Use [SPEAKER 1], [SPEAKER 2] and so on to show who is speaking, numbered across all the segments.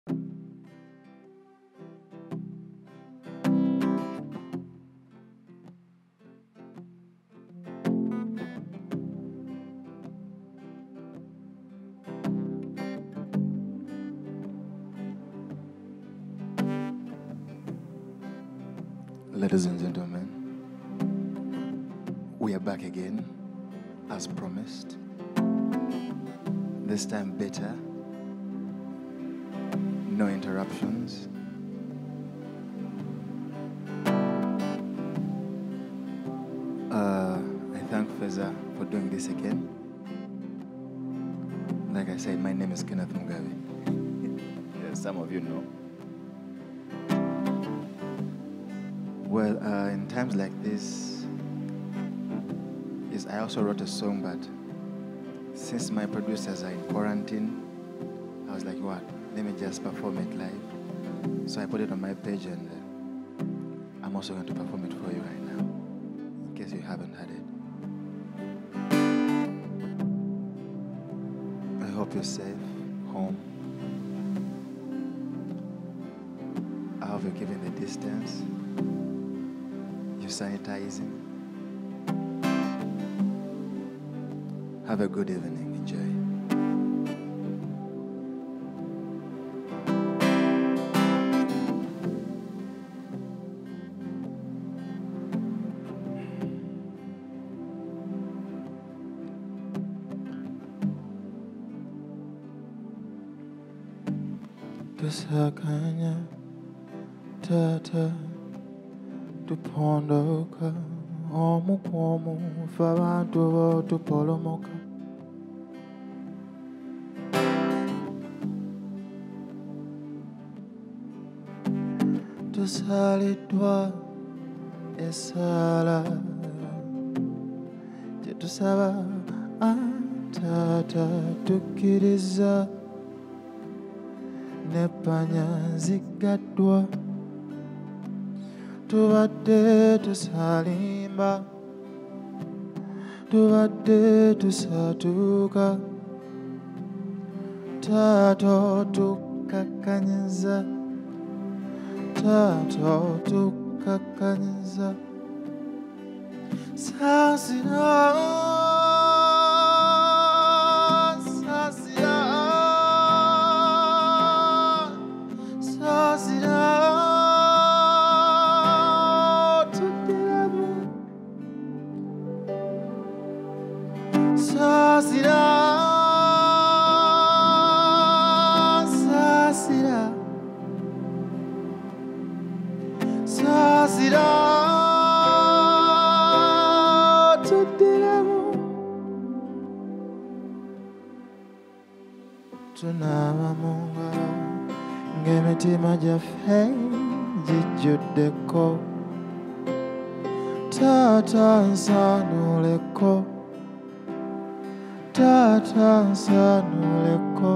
[SPEAKER 1] Ladies and gentlemen, we are back again, as promised. This time better, no interruptions. I thank Feza for doing this again. Like I said, my name is Kenneth Mugabe. Yes, some of you know. Well, in times like this, I also wrote a song, but since my producers are in quarantine, I was like, what? Let me just perform it live. So I put it on my page, and I'm also going to perform it for you right now, in case you haven't heard it. I hope you're safe, home. I hope you're keeping the distance. Sanitizing. Have a good evening. Enjoy. Tusakanya tata tupondoka omukomu f'abantu bo tupolomoka tusaliddwa essala gye tusaba Taata tukkiriza n'eppanya ziggaddwa tubadde tusalimba tubadde tusatuuka Taato tukakkanyiza Taato tukakkanyiza Saasira tunaaba mu ngalo ng'emitima gyaffe gijjuddeko Taata nsaanuleko Taata nsaanuleko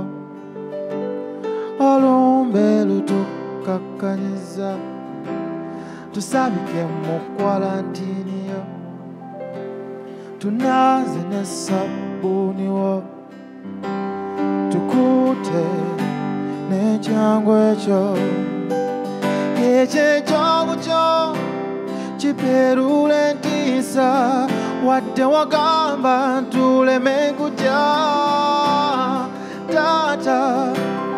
[SPEAKER 1] olumbe lutukakkanyiza tusabike mu kwalantini yo tunaaze ne sabbuuni wo tukute n'ekyangu ekyo ekyekyobu kyo kipeerula entiisa wadde wagamba ntuleme kujja Taata